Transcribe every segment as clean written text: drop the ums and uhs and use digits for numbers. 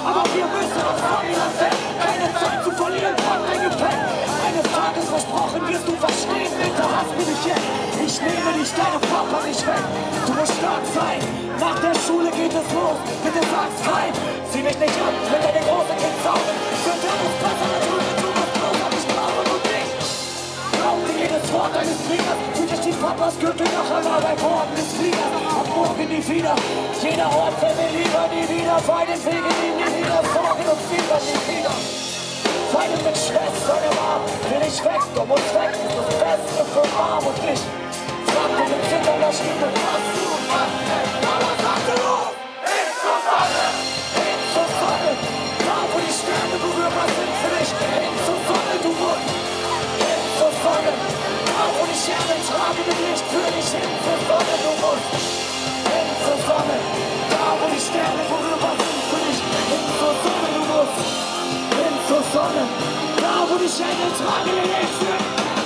aber wir müssen uns von ihnen weg. Keine Zeit zu verlieren, pack dein Gepäck. Eines Tages versprochen wirst du verstehen, bitte hasst mich nicht jetzt. Ich nehme dich, deine Papa nicht weg. Du musst stark sein, nach der Schule geht es los. Bitte sag's kein, zieh mich nicht ab, wenn deine große Kids auf. Für deines Vater natürlich, du musst bloß an mich glauben und nicht. Glaub dir jedes Wort deines Kriegers, fühlt dich die Papas Gürtel noch einmal bei Worten des Fliegers. Ab morgen nie wieder, jeder Ort fällt mir lieber nie wieder. Bei den Wegen nie wieder, Sorgen und Fieber nie wieder. Feinde mit Schwestern im Arm, will ich weg, du musst weg, ist das Beste für Arm und ich. Frag dir mit zitternder Stimme, was du machst, aber sag du, hin zur Sonne, hin zur Sonne, da wo die Sterne berührbar sind für dich, hin zur Sonne, du musst, hin zur Sonne, da wo die Sterne tragen mit Licht für dich, hin zur Sonne, du musst, hin zur Sonne, da wo die Sterne berührbar sind für dich, hin zur Sonne, du musst. Zur Sonne, da wo die Engel tragen den Licht.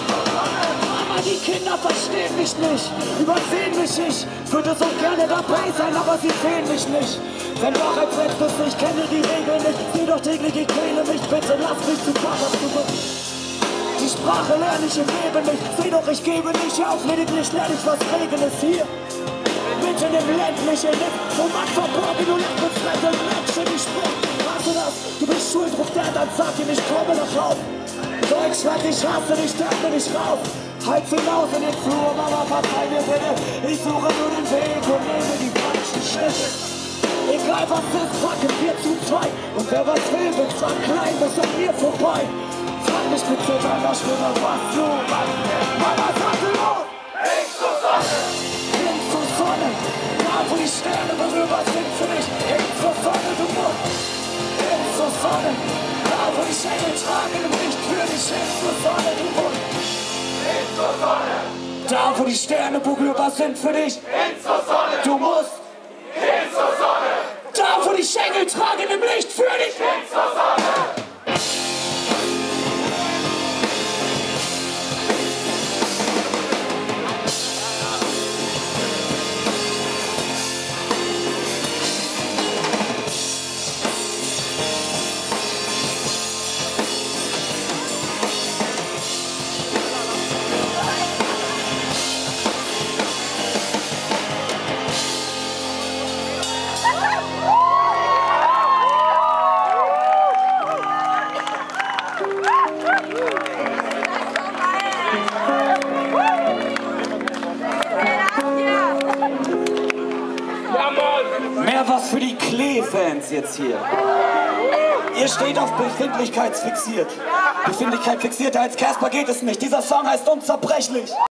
Mama, die Kinder verstehen mich nicht, übersehen mich nicht. Würde so gerne dabei sein, aber sie sehen mich nicht. Wenn Wahrheit setzt es nicht, kenne die Regeln nicht. Seh doch täglich, ich quäle mich, bitte lass mich zu Vater zurück. Die Sprache lerne ich im Leben nicht. Seh doch, ich gebe nicht auf, lediglich lerne ich, was Regen ist hier. Mitten im ländlichen Licht, wo man verborgen und lebensrettend Menschen nicht spricht. Hast du das? Du bist schuld, ruft der, dann sag ihm, ich komme nach Raum. Deutschland, ich hasse dich, stärke dich raus. Halt's hinaus in den Flur, Mama, verzeih mir bitte. Ich suche nur den Weg und nehme die falschen Schritte. Egal was ist, packen wir zu zweit. Und wer was will, wird zwar klein, bis an mir vorbei. Frag mich mit zitternder Stimme, was du machst. Mama, sag du los! Hin zur Sonne! Hin zur Sonne! Da wo die Sterne berührbar sind für dich. Hin zur Sonne, du musst! Hin zur Sonne! Da wo die Engel tragen im Licht für dich. Hin zur Sonne, du musst! Hin zur Sonne! Da wo die Sterne berührbar sind für dich. Hin zur Sonne! Du musst! Hin zur Sonne! Da wo die Engel tragen im Licht für dich. Hin zur Sonne! Mehr was für die Klee-Fans jetzt hier. Ihr steht auf Befindlichkeit fixiert. Befindlichkeit fixierter als Casper geht es nicht. Dieser Song heißt unzerbrechlich.